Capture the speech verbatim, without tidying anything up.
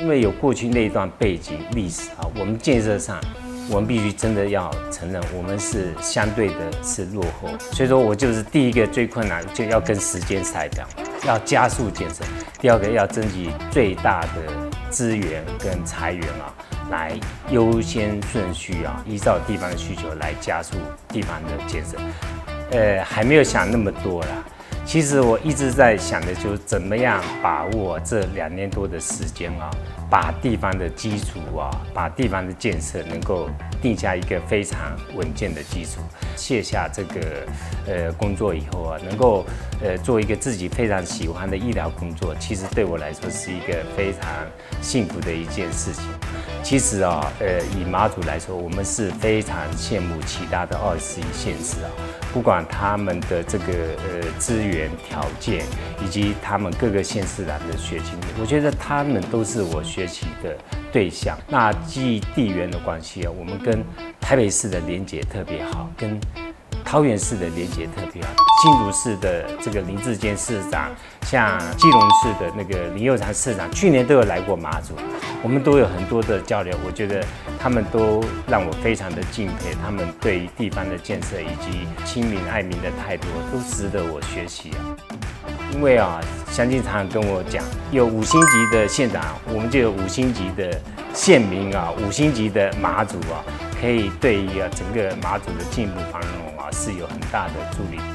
因为有过去那一段背景历史啊，我们建设上，我们必须真的要承认，我们是相对的是落后。所以说我就是第一个最困难，就要跟时间赛跑，要加速建设；第二个要争取最大的资源跟财源啊，来优先顺序啊，依照地方的需求来加速地方的建设。呃，还没有想那么多啦。其实我一直在想的就是怎么样把握这两年多的时间啊，把地方的基础啊，把地方的建设能够定下一个非常稳健的基础。卸下这个呃工作以后啊，能够呃做一个自己非常喜欢的医疗工作，其实对我来说是一个非常幸福的一件事情。其实啊，呃，以马祖来说，我们是非常羡慕其他的二十一县市啊，不管他们的这个呃资源条件，以及他们各个县市长的学经历，我觉得他们都是我学习的对象。那基于地缘的关系啊，我们跟台北市的连结特别好，跟桃园市的连结特别好，新竹市的这个林志坚市长，像基隆市的那个林右昌市长，去年都有来过马祖，我们都有很多的交流。我觉得他们都让我非常的敬佩，他们对于地方的建设以及亲民爱民的态度，都值得我学习啊。因为啊，乡亲常常跟我讲，有五星级的县长，我们就有五星级的县民啊，五星级的马祖啊，可以对于啊整个马祖的进步繁荣啊是有很大的助力。